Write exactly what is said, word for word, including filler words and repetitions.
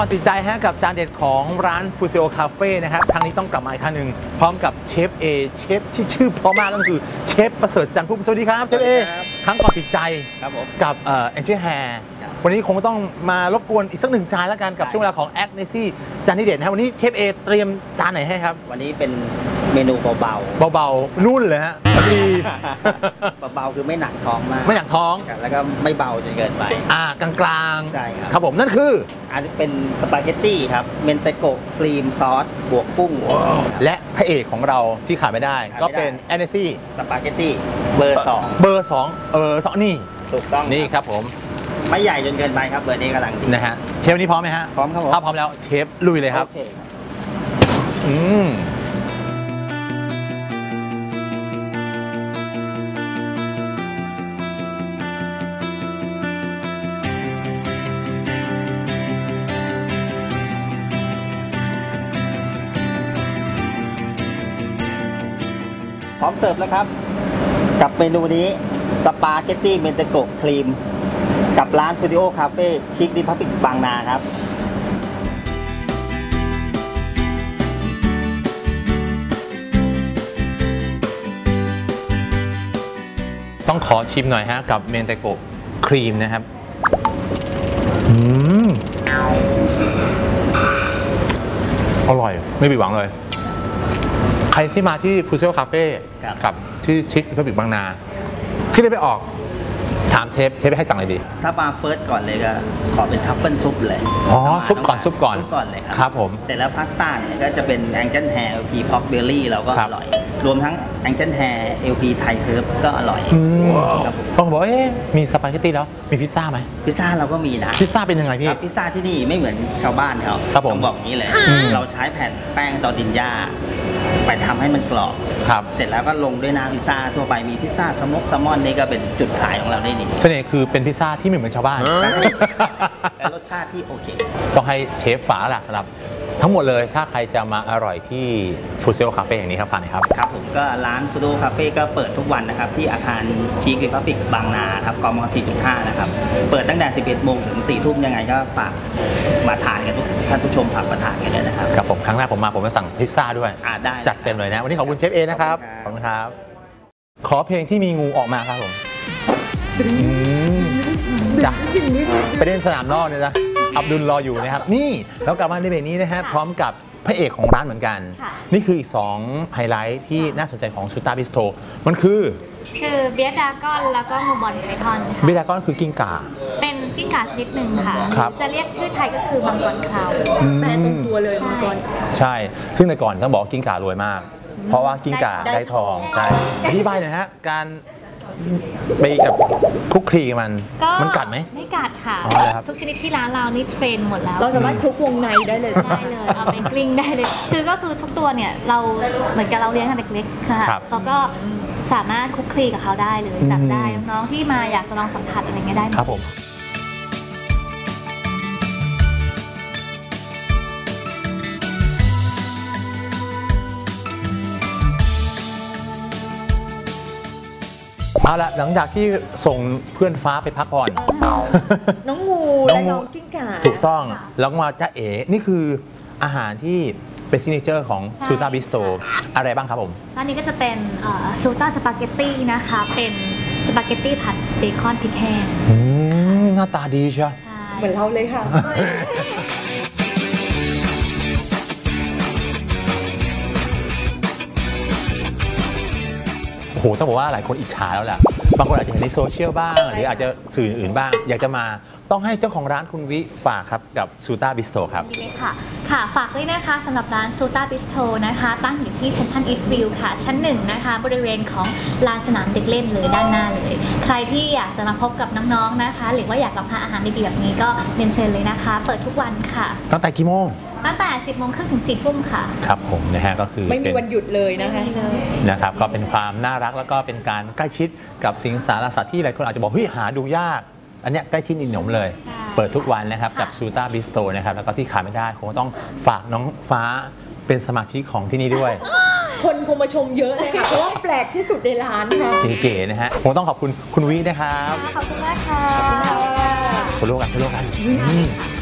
ก่อนติดใจฮะกับจานเด็ดของร้านฟูซิโอคาเฟ่นะครับครั้งนี้ต้องกลับมาอีกครั้งหนึ่งพร้อมกับเชฟเอเชฟที่ชื่อเพราะมากก็คือเชฟประเสริฐจันทร์ภูมิสวัสดีครับเชฟเอครั้งก่อนติดใจกับเอ่อแองเจิลแฮร์วันนี้คงต้องมารบกวนอีกสักหนึ่งจานแล้วกันกับช่วงเวลาของแอคเนซี่จานที่เด็ดนะวันนี้เชฟเอเตรียมจานไหนให้ครับวันนี้เป็นเมนูเบาๆเบาๆนุ่นเลยฮะดีเบาๆคือไม่หนักท้องมากไม่หนักท้องแล้วก็ไม่เบาจนเกินไปอ่ากลางๆใช่ครับครับผมนั่นคืออันนี้เป็นสปาเกตตี้ครับเมนเตโกะครีมซอสบวกกุ้งและพระเอกของเราที่ขาดไม่ได้ก็เป็นแอนเนซี่สปาเกตตี้เบอร์สองเบอร์สองเออสองนี่ถูกต้องนี่ครับผมไม่ใหญ่จนเกินไปครับเบอร์นี้กำลังดีนะฮะเชฟวันนี้พร้อมไหมฮะพร้อมครับผมถ้าพร้อมแล้วเชฟลุยเลยครับอืมพร้อมเสิร์ฟแล้วครับกับเมนูนี้สปาเกตตี้เมนเตโกะครีมกับร้านฟูดิโอคาเฟ่ชิคริพับลิกบางนาครับต้องขอชิมหน่อยฮะกับเมนเตโกะครีมนะครับอืมอร่อยไม่ผิดหวังเลยใครที่มาที่ฟูซิโอคาเฟ่กับที่ชิคริพับลิกบางนาที่ได้ไปออกถามเชฟเชฟให้สั่งอะไรดีถ้ามาเฟิร์สก่อนเลยก็ขอเป็นทัฟเฟิลซุปเลยอ๋อซุปก่อนซุปก่อนซุปก่อนเลยครับครับผมเสร็จแล้วพาสต้าเนี่ยก็จะเป็นแองเจิลแฮร์เอลพีพ็อกเบอร์รี่เราก็อร่อยรวมทั้งแองเจิลแฮร์เอลพีไทยเคิร์ฟก็อร่อยครับผมต้องบอกเอ๊ะมีสปาเกตตี้แล้วมีพิซซ่าไหมพิซซ่าเราก็มีนะพิซซ่าเป็นยังไงพี่พิซซ่าที่นี่ไม่เหมือนชาวบ้านเขาต้องบอกนี้เลยเราใช้แผ่นแป้งตอร์ติญญาไปทำให้มันกรอบครับเสร็จแล้วก็ลงด้วยน้ำพิซซ่าทั่วไปมีพิซซ่าสโมกแซลมอนนี่ก็เป็นจุดขายของเราได้ดีเสน่ห์คือเป็นพิซซ่าที่ไม่เหมือนชาวบ้านแต่รสชาติที่โอเคต้องให้เชฟฝาล่ะสำหรับทั้งหมดเลยถ้าใครจะมาอร่อยที่ฟูซิโอคาเฟ่อย่างนี้ครับผ่านครับครับผมก็ร้านฟูซิโอคาเฟ่ก็เปิดทุกวันนะครับที่อาคารชิคริพับลิกบางนาครับกม สี่จุดห้า นะครับเปิดตั้งแต่สิบเอ็ดโมงถึงสี่ทุ่มยังไงก็ฝากมาทานกันทุกท่านผู้ชมฝากมาทานกันเลยนะครับครับผมครั้งแรกผมมาผมจะสั่งพิซซ่าด้วยอ่าได้จัดเต็มเลยนะวันนี้ขอบคุณเชฟเอนะครับขอบคุณครับขอเพลงที่มีงูออกมาครับผมจ้ะไปเล่นสนามนอกเนี่ยนะอับดุลรออยู่นะครับนี่แล้วกลับมาในเบรกนี้นะฮะพร้อมกับพระเอกของร้านเหมือนกันนี่คืออีกสองไฮไลท์ที่น่าสนใจของซูตาบิสโตมันคือคือเบียร์ดากอนแล้วก็งูบอลไพทอนเบียร์ดากอนคือกิ้งก่าเป็นกิ้งก่าชนิดหนึ่งค่ะจะเรียกชื่อไทยก็คือมังกรคราวแปลตรงตัวเลยมังกรใช่ซึ่งแต่ก่อนต้องบอกกิ้งก่ารวยมากเพราะว่ากิ้งก่าได้ทองใช่อธิบายหน่อยฮะการไปกับคลุกคลีมันมันกัดไหมไม่กัดค่ะทุกชนิดที่ร้านเรานี่เทรนหมดแล้วเราสามารถคลุกวงในได้เลยได้เลยเอาไปกลิ้งได้เลยคือก็คือทุกตัวเนี่ยเราเหมือนกับเราเลี้ยงกันเล็กๆค่ะแล้วก็สามารถคลุกคลีกับเขาได้เลยจับได้น้องๆที่มาอยากจะลองสัมผัสอะไรเงี้ยได้ครับผมเอาละหลังจากที่ส่งเพื่อนฟ้าไปพักผ่อนน้องงูและน้องกิ้งก่าถูกต้องแล้วมาจ้าเอ๋นี่คืออาหารที่เป็นซิกเนเจอร์ของซูตาบิสโตอะไรบ้างครับผมอันนี้ก็จะเป็นซูตาสปาเกตตี้นะคะเป็นสปาเกตตี้ผัดเบคอนพริกแห้งหน้าตาดีใช่เหมือนเราเลยค่ะโอ้โหต้องบอกว่าหลายคนอิจฉาแล้วแหละบางคนอาจจะเห็นในโซเชียลบ้างหรืออาจจะสื่ออื่นบ้างอยากจะมาต้องให้เจ้าของร้านคุณวิฝากครับกับซูตาบิสโตครับดีเลยค่ะค่ะฝากด้วยนะคะสำหรับร้านซูตาบิสโตนะคะตั้งอยู่ที่เซ็นทรัลอีสต์วิวค่ะชั้นหนึ่งนะคะบริเวณของลานสนามเด็กเล่นเลยด้านหน้าเลยใครที่อยากจะมาพบกับน้องๆนะคะหรือว่าอยากรับประทานอาหารดีๆแบบนี้ก็เรียนเชิญเลยนะคะเปิดทุกวันค่ะตั้งแต่กี่โมงตั้งแต่สิบโมงครึ่งถึงสี่ทุ่มค่ะครับผมนะฮะก็คือไม่มีวันหยุดเลยนะคะนะครับก็เป็นความน่ารักแล้วก็เป็นการใกล้ชิดกับสิงสารสัตว์ที่หลายคนอาจจะบอกเฮ้ยหาดูยากอันนี้ใกล้ชิดอินหนมเลยเปิดทุกวันนะครับกับซูตาบิสโตนะครับแล้วก็ที่ขาดไม่ได้คงต้องฝากน้องฟ้าเป็นสมาชิกของที่นี่ด้วยคนคงมาชมเยอะเลยค่ะเพราะว่าแปลกที่สุดในร้านค่ะเก๋ๆนะฮะผมต้องขอบคุณคุณวินะครับขอบคุณมากค่ะสโลกันสโลกัน